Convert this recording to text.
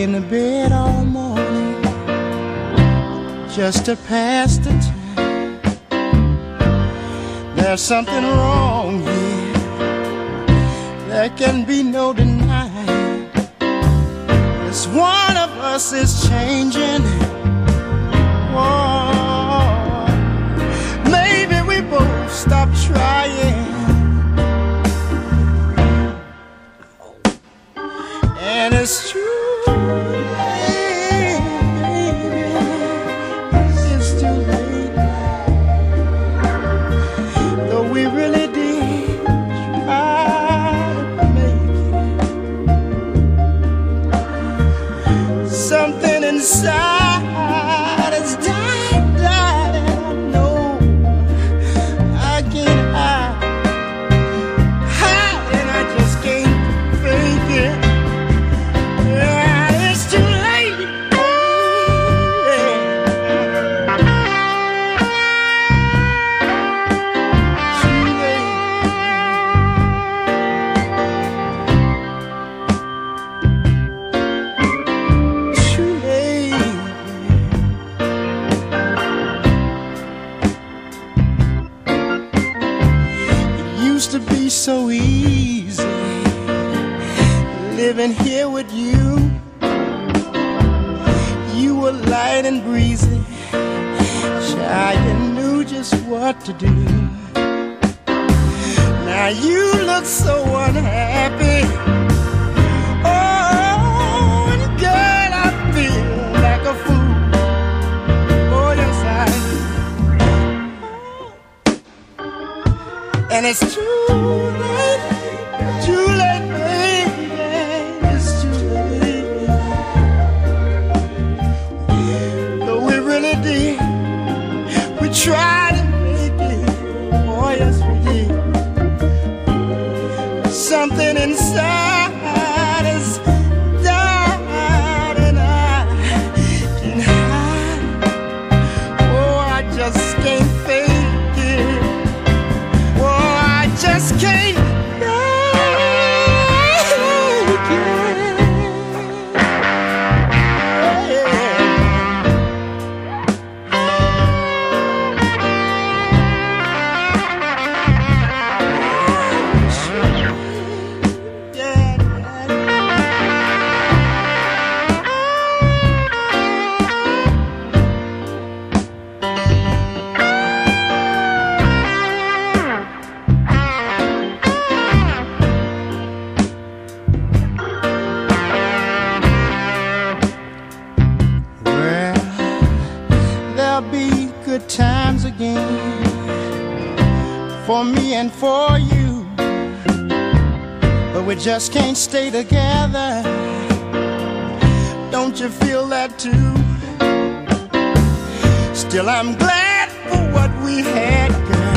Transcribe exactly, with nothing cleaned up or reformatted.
in the bed all morning just to pass the time. There's something wrong here, there can be no denying. This one of us is changing. Oh, maybe we both stop trying. And it's true, baby, it's too late. Though we really did try to make it. Something inside has died, died, and I know I can't hide, hide, and I just can't fake it. To be so easy living here with you. You were light and breezy, shy and knew just what to do. Now you look so unhappy. Oh, and girl, I feel like a fool. Oh, yes, I. And it's true. Too late, too late, baby, it's too late. Though we really did, we tried to make it. Oh, yes, we did. Something inside has died, and I can't hide. Oh, I just can't fake it. Just can't make it. Be good times again for me and for you, but we just can't stay together. Don't you feel that too? Still, I'm glad for what we had, girl.